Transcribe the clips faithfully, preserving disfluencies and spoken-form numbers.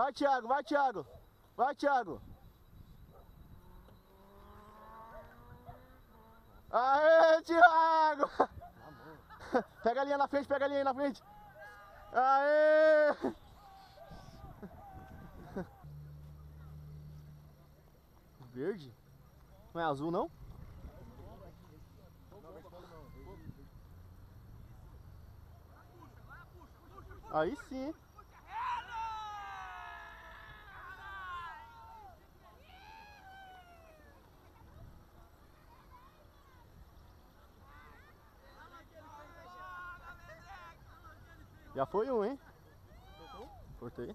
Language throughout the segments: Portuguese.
Vai, Thiago, vai, Thiago. Vai, Thiago. Aê, Thiago. Pega a linha na frente, pega a linha aí na frente. Aê. Verde? Não é azul, não? Aí sim. Já foi um, hein? Cortei.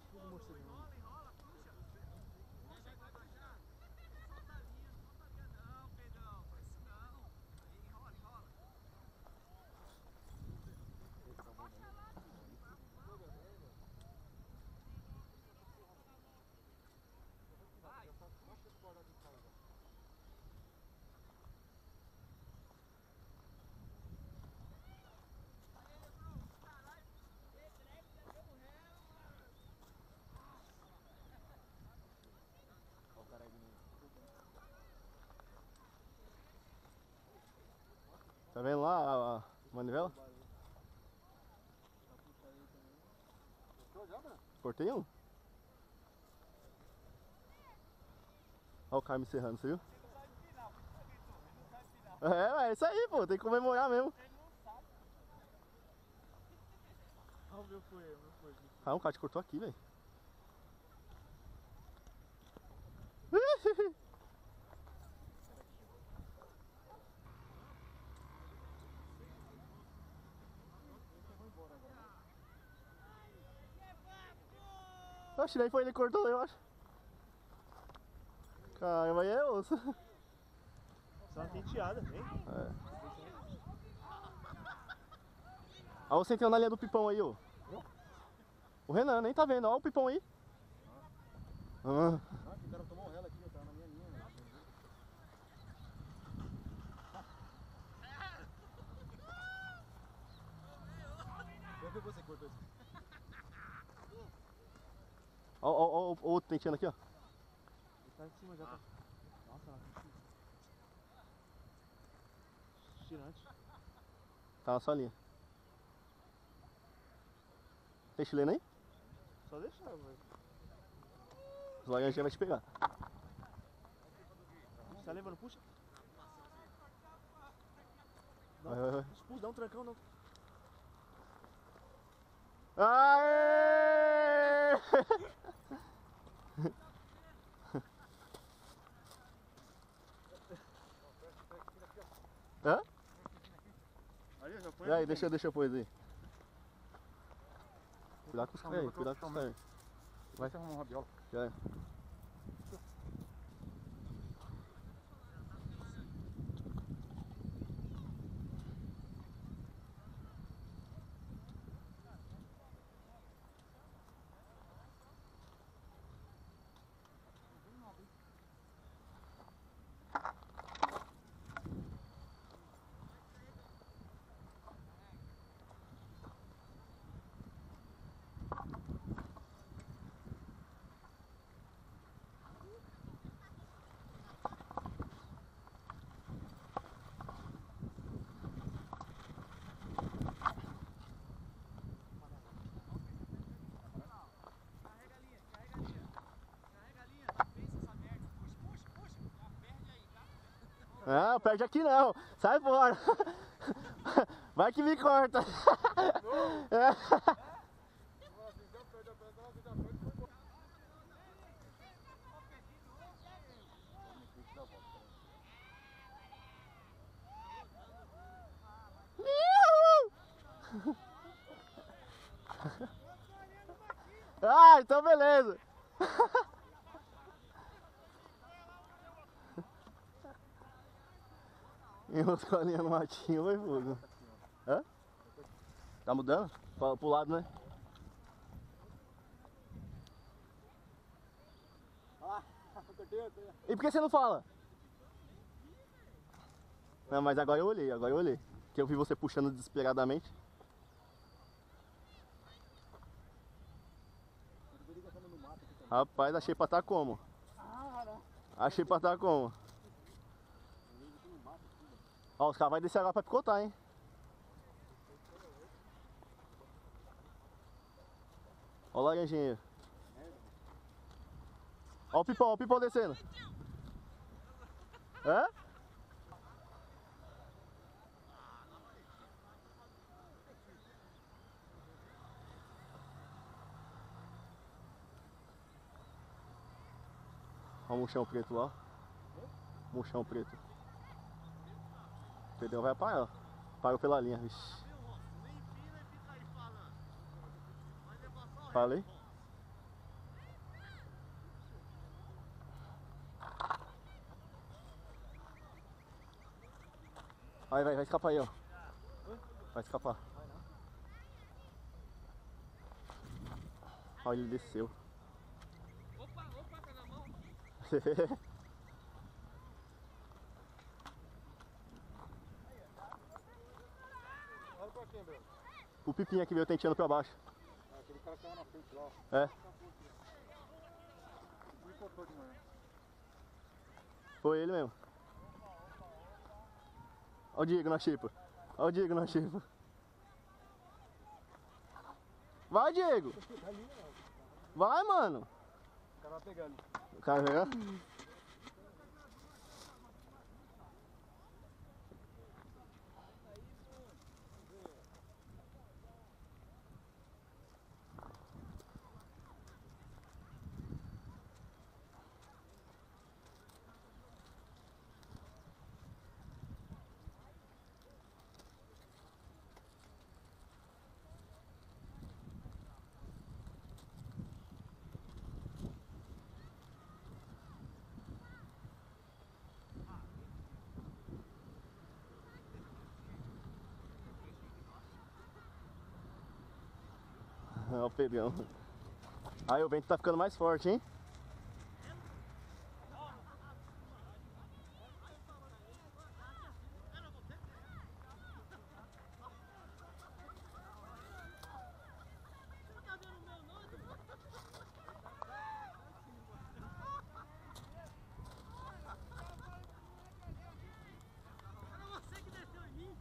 Tá vendo lá a, a manivela? Cortei um. Olha o cara me encerrando, você viu? É, é isso aí, pô, tem que comemorar mesmo. Olha o meu foi, o meu foi. Ah, um cara te cortou aqui, velho. Oxe, nem foi ele que cortou, eu acho. Caramba, aí é osso. Só uma tenteada, hein? É. Olha você entrando na linha do pipão aí, ó. O Renan nem tá vendo, olha o pipão aí. Ah. Ah, o cara tomou ela aqui, eu tava na minha linha. Né? Qual foi você que cortou isso? Olha o outro penteando aqui, ó. Ele tá em cima já, tá. Nossa, ela tá tirante. Tá na sua linha. Tem chileno aí? Só deixar, velho. Os laranjas vai te pegar. Tá levando, puxa? Não, Vai, vai, vai. expulsa, dá um trancão, não. Aê! Hã? Aí, já põe. E aí, deixa, deixa eu pôr aí. Cuidado com os caras aí, cuidado com os caras aí. Vai arrumar uma rabiola. Já é. Não, perde aqui não. Sai fora. Vai que me corta. É. Ah, então beleza. E uma escolinha no matinho vai fogo. Hã? Tá mudando? Pra, pro lado, né? E por que você não fala? Não, mas agora eu olhei, agora eu olhei. Que eu vi você puxando desesperadamente. Rapaz, achei pra tá como? Achei pra tá como? Ó, os caras vão descer agora pra picotar, hein? Ó o laranjinha. Ó o pipão, ó o pipão descendo. É? Ó o murchão preto lá. Murchão preto. O Pedrão vai apanhar, ó. Parou pela linha, vixi. Falei? Vai, vai, vai escapar aí, ó. Vai escapar. Olha, ele desceu. Opa, opa, tá na mão. Olha pra quem, Bruno? O Pipinha que veio tenteando pra baixo. Ah, aquele cara que tava na frente lá. É, Me cortou de manhã. foi ele mesmo. Ó o Diego na chipa. Ó o Diego na chipa. Vai, Diego. Vai, mano. O cara vai pegar ali. O cara vai pegar? Ó o Pedrão. Aí o vento tá ficando mais forte, hein? Você que desceu em mim.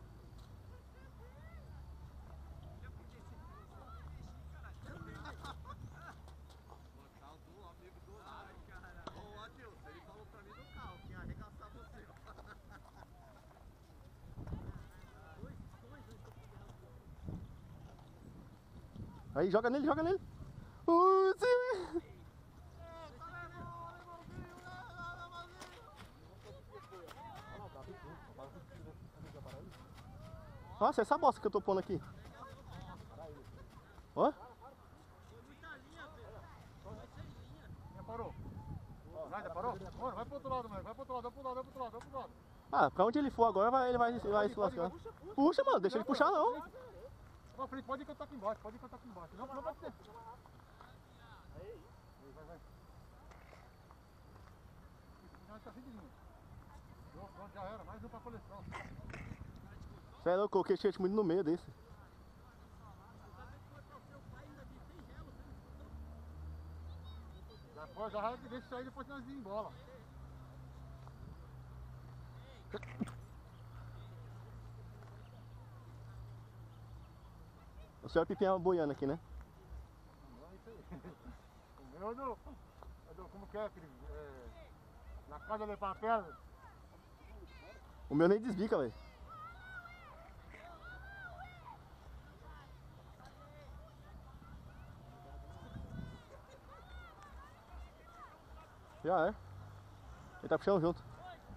Botar o amigo do lado, cara. Ô, Adilson, ele falou pra mim no carro que ia arregaçar você. Aí, joga nele, joga nele. Uh, sim. Nossa, essa bosta que eu tô pondo aqui. Ó. Já parou? Já, já parou? Mano, vai pro outro lado, moleque. Vai pro outro lado, vai pro outro lado, vai pro outro lado, vai pro outro lado. Ah, pra onde ele for agora, vai, ele vai, vai se lascar. Puxa, mano, deixa ele puxar não. Pra frente, pode ir que eu tô aqui embaixo, pode ir que eu tô aqui embaixo. Não, não pode ser. Aí, vai, vai. Já tá seguidinho. Pronto, já era, mais um pra coleção. Você é louco, coloquei skate muito no meio desse. Já foi, já era que deixa isso aí, depois nós vamos embora. O senhor Pipinha boiando aqui, né? Não, isso aí. O meu do, do como que é, filho? É, na casa de papel. O meu nem desbica, velho. Já é. Ele tá puxando junto.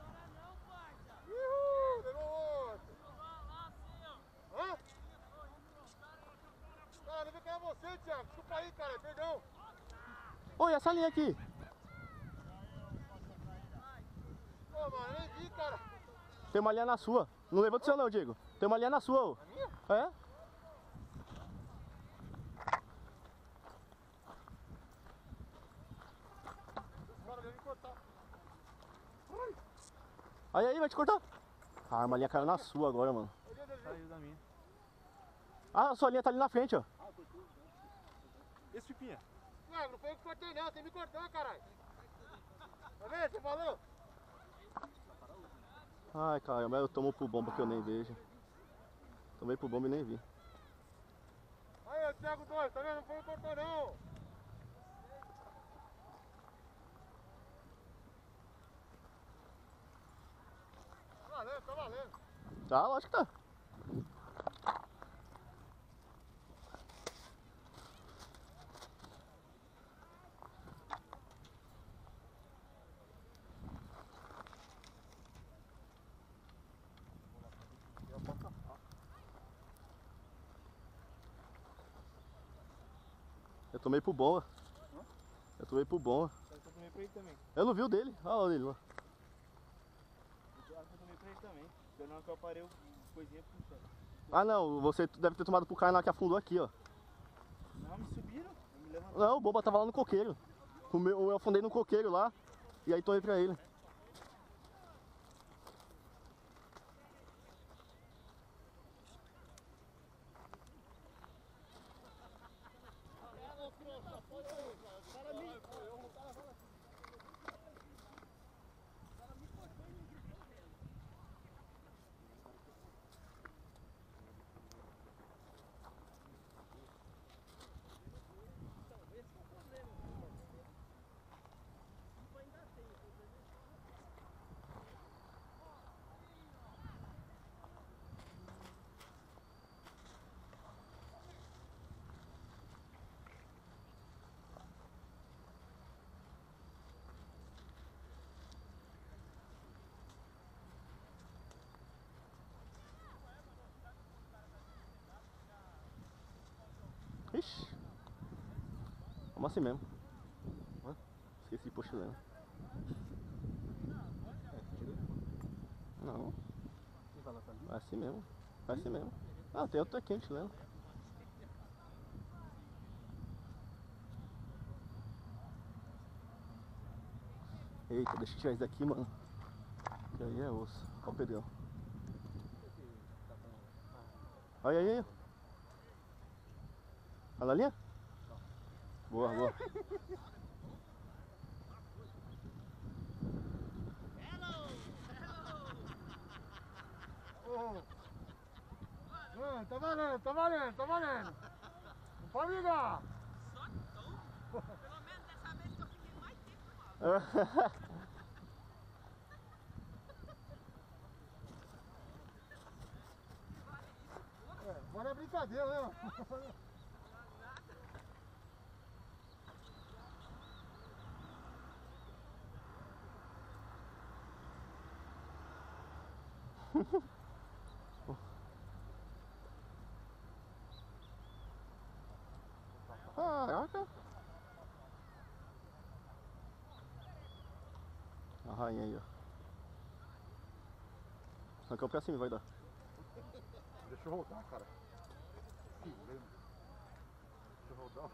Uhul, levou outro. Hã? Ah, não vi que era você, Thiago. Desculpa aí, cara, perdão. Oi, essa linha aqui. Pô, mano, nem vi, cara. Tem uma linha na sua. Não levanta o seu não, Diego. Tem uma linha na sua, ô. A minha? É? Bora, vem me cortar. Aí, aí, vai te cortar. Ah, uma linha caiu na sua agora, mano. Saiu da minha. Ah, a sua linha tá ali na frente, ó. Esse Pipinha? Não, não foi eu que cortei não, você me cortou, caralho. Tá vendo? Você falou? Ai, caramba, eu tomo pro bomba que eu nem vejo. Tomei pro bomba e nem vi. Aí, Thiago dois, tá vendo? Não foi eu que cortou não. Tá valendo, tá valendo. Tá, lógico que tá. Eu tomei pro bomba. Eu tomei pro bomba. Eu tomei pra ele também. Eu não vi o dele. Olha o dele lá. Eu acho que eu tomei pra ele também. Eu não que eu parei o coisinha puxando. Ah não, você deve ter tomado pro cara que afundou aqui, ó. Não, me subiram, eu me levantaram. Não, o bomba tava lá no coqueiro. O meu, eu afundei no coqueiro lá. E aí tomei pra ele. Ixi. Vamos assim mesmo. Hã? Esqueci de pôr chileno. Não. Vai assim mesmo. Vai assim mesmo. Ah, tem outro aqui, um chileno. Eita, deixa eu tirar isso daqui, mano. Que aí é osso. Olha o Pedrão. Olha aí, aí. Tá na linha? Boa, boa. Oh. Mano, tá valendo, tá valendo, tá valendo. Não pode ligar. Pelo menos dessa vez que eu fiquei mais tempo no ar. É, agora é brincadeira, né? Caraca. A rainha aí, ó. Arrancou pra cima, vai dar. Deixa eu rodar, cara. Deixa eu rodar.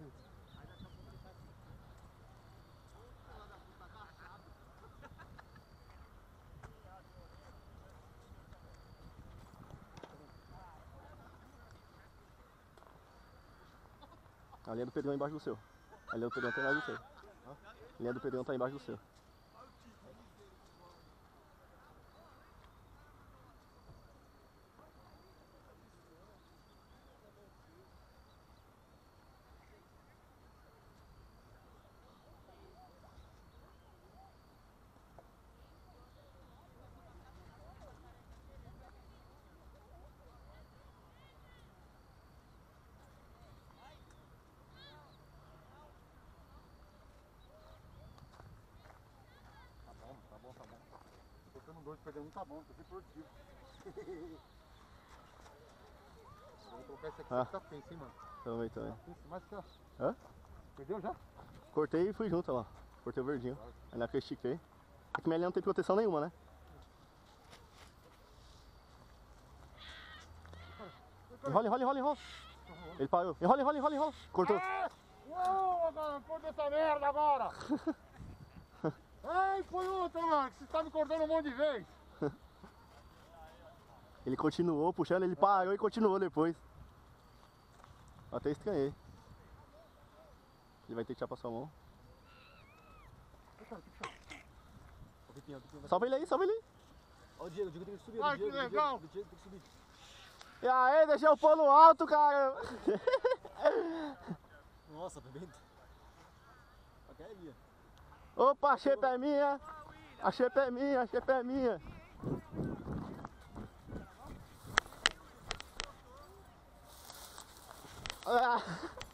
A linha do Pedrão é embaixo do seu. A linha do Pedrão tá embaixo do seu. A linha do Pedrão tá embaixo do seu. Tá bom, tá bom. Tô botando dois, perdendo um, tá bom, tô aqui produtivo. Vou colocar esse aqui, Ah. tá tenso, hein, mano. Também, também. Isso, mais que ó. Hã? Perdeu já? Cortei e fui junto, ó lá. Cortei o verdinho. Aí na que eu estiquei. É que minha linha não tem proteção nenhuma, né? Enrola, enrola, enrola, enrola. Ele parou. Enrola, enrola, enrola, enrola. Cortou. Ah! Uou, agora, corta essa merda agora! Ai, foi outra, mano, que você tá me cortando um monte de vez. Ele continuou puxando, ele parou e continuou depois. Até estranhei. Ele vai ter que tirar pra sua mão. Puxa, puxa. Ó, o Pipinho, o Pipinho vai- Salva ele aí, salva ele aí. Ó, o Diego, o Diego tem que subir. Ai, o Diego, que o legal. Diego, o Diego tem que subir. E aí, deixa eu pôr no alto, cara. Nossa, bebendo. Ok, ali, Opa, a xepa é minha. A xepa é minha, a xepa é minha. Ah.